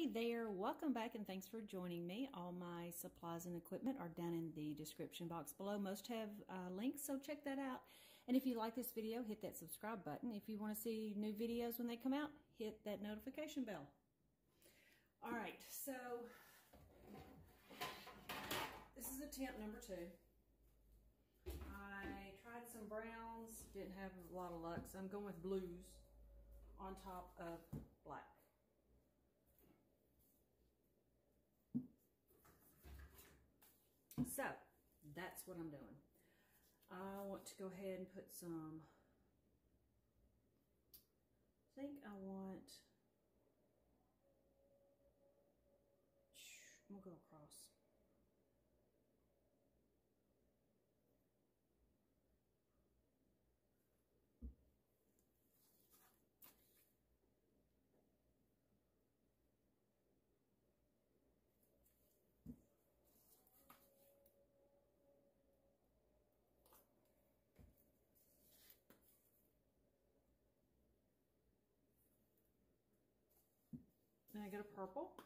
Hey there, welcome back and thanks for joining me. All my supplies and equipment are down in the description box below. Most have links, so check that out. And if you like this video, hit that subscribe button. If you want to see new videos when they come out, hit that notification bell. All right, so this is attempt number 2. I tried some browns, didn't have a lot of luck, so I'm going with blues on top of black. So that's what I'm doing. I want to go ahead and put some, I think I want, I'm gonna go across. Then I get a purple.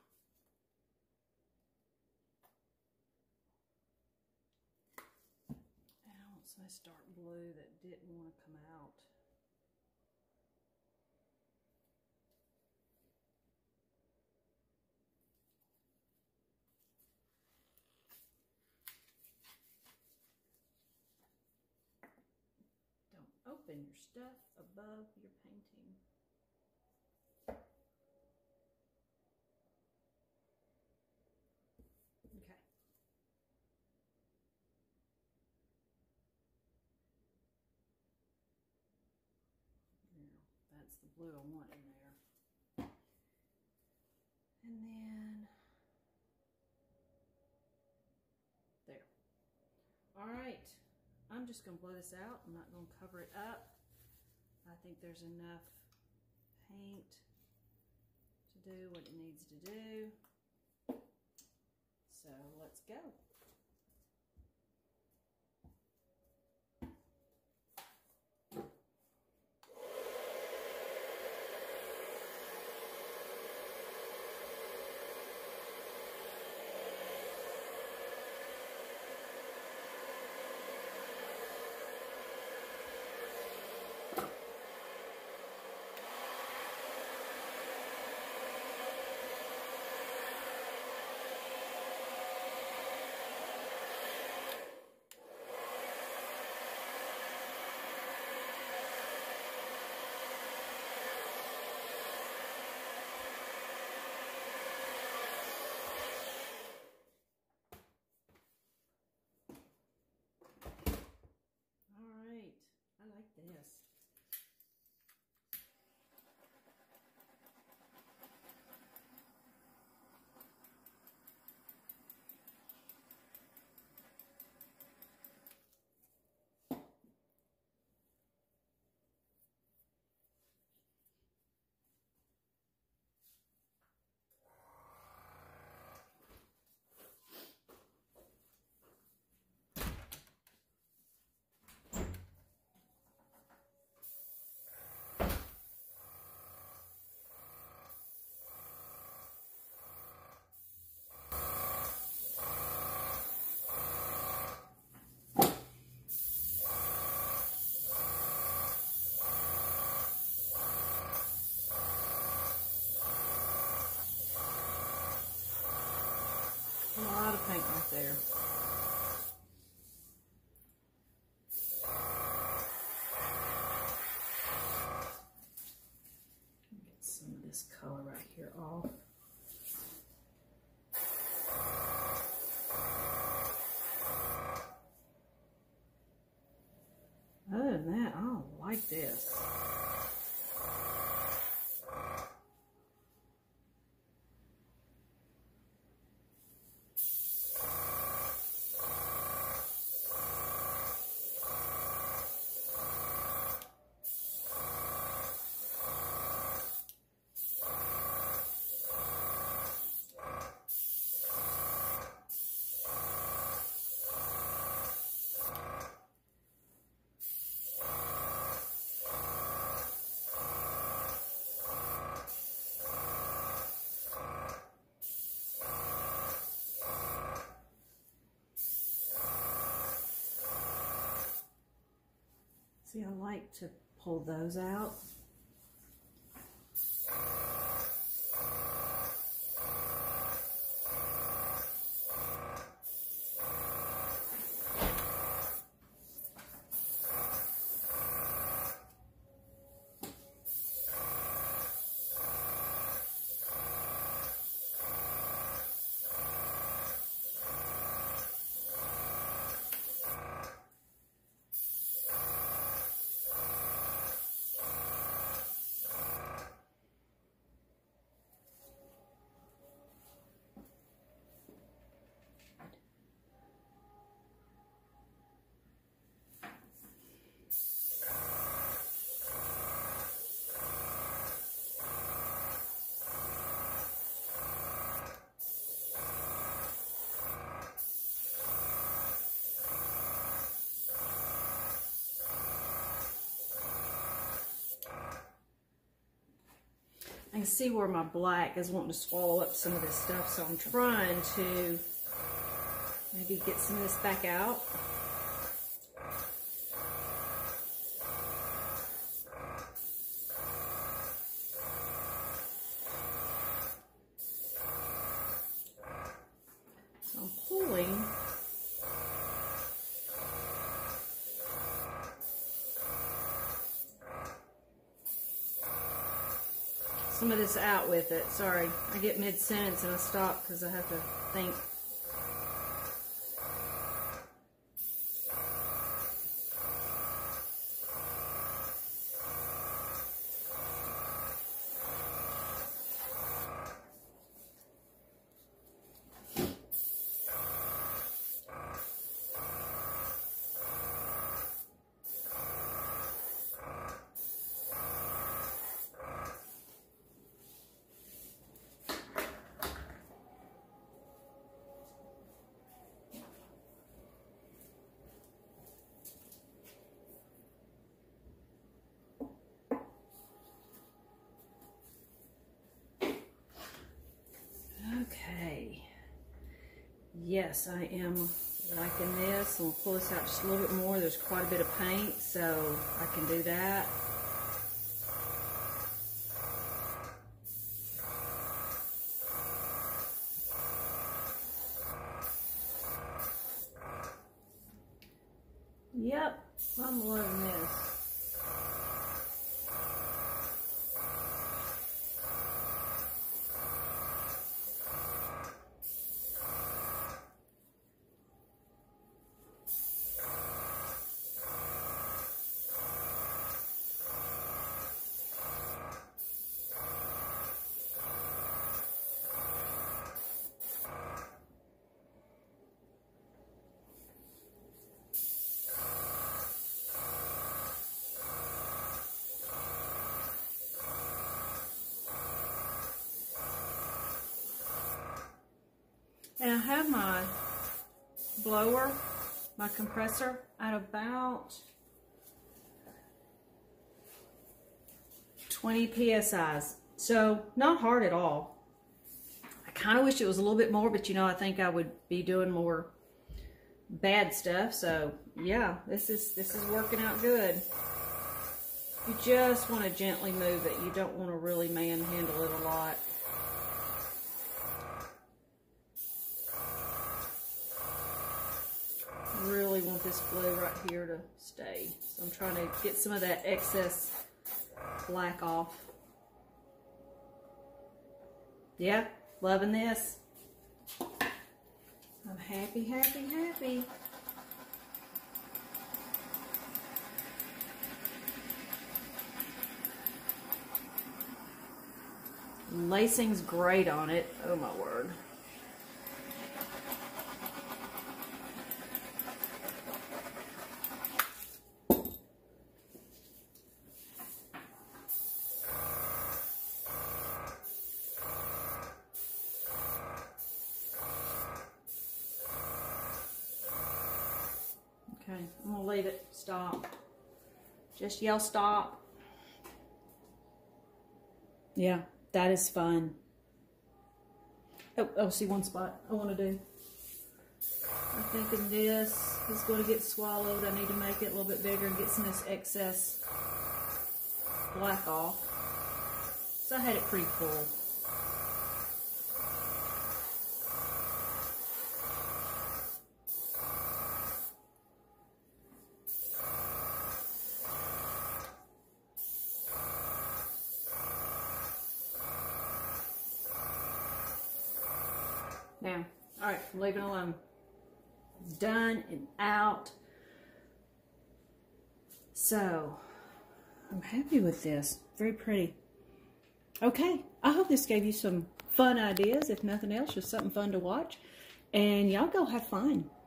And I want some nice dark blue that didn't want to come out. Don't open your stuff above your painting. Okay. Now, that's the blue I want in there. And then, there. All right, I'm just gonna blow this out. I'm not gonna cover it up. I think there's enough paint to do what it needs to do. So let's go. I like this. A lot of paint right there. Get some of this color right here off. Other than that, I don't like this. See, I like to pull those out. I can see where my black is wanting to swallow up some of this stuff, so I'm trying to maybe get some of this back out. So I'm pulling. Some of this out with it. Sorry, I get mid-sentence and I stop because I have to think. Okay, yes, I am liking this. I'm going to pull this out just a little bit more. There's quite a bit of paint, so I can do that. Yep, I'm loving this. And I have my blower, my compressor, at about 20 PSIs. So not hard at all. I kind of wish it was a little bit more, but you know, I think I would be doing more bad stuff. So yeah, this is working out good. You just want to gently move it. You don't want to really manhandle it a lot. Really want this glue right here to stay. So I'm trying to get some of that excess black off. Yeah, loving this. I'm happy, happy, happy. Lacing's great on it. Oh my word. Okay, I'm gonna leave it. Stop. Just yell stop. Yeah, that is fun. Oh, see one spot I want to do. I'm thinking this. is going to get swallowed. I need to make it a little bit bigger and get some of this excess black off. So I had it pretty full. Now, all right, I'm leaving it alone. Done and out. So, I'm happy with this. Very pretty. Okay, I hope this gave you some fun ideas. If nothing else, just something fun to watch. And y'all go have fun.